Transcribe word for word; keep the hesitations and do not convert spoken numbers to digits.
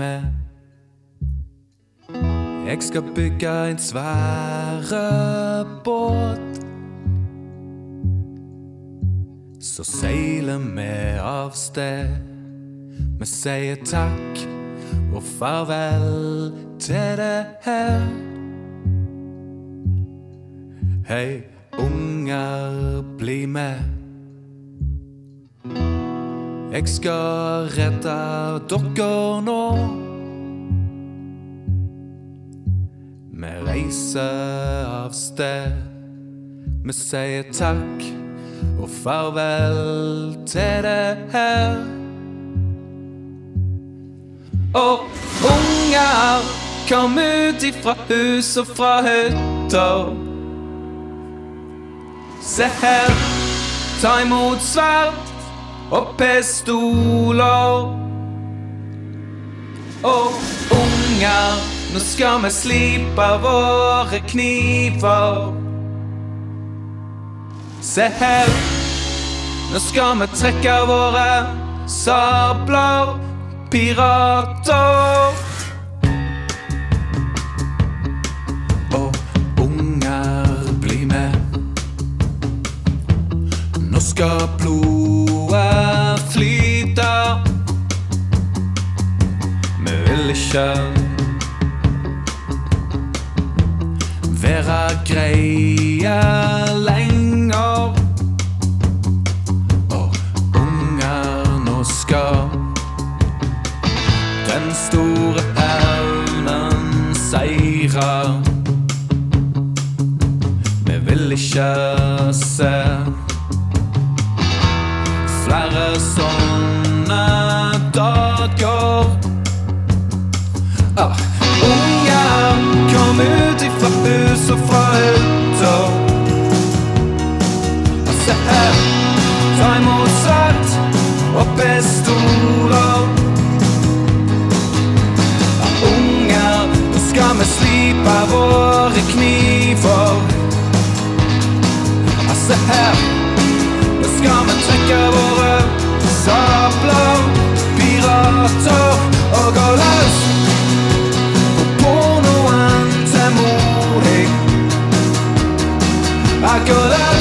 med. Jeg skal bygge en svære båt, så seiler vi av sted. Vi sier takk og farvel til det her. Hei, unger, bli med. Jeg skal redde dere nå. Vi reiser av sted. Vi sier takk og farvel til det her. Og unger, kom ut ifra hus og fra hytter. Se her, ta imot sverd og pistoler. Og unger, nå skal vi slipe våre kniver. Se her, nå skal vi trekke våre sabler, pirater. Og unger, bli med. Nå skal blodet flyte. Vi vil ikke være greie lenger. Og unger, nå skal den store hevnen seire. Vi vil ikke se flere sånne dager. Ah, unger, kom ut ifra hus og fra hytter. Og se her, ta imot sverd og pistoler. Ah, unger, nå skal vi slipe våre kniver. Ah, se her, nå skal vi trekke våre sabler, pirater, og gå løs på pornoen til modig. Jeg går løs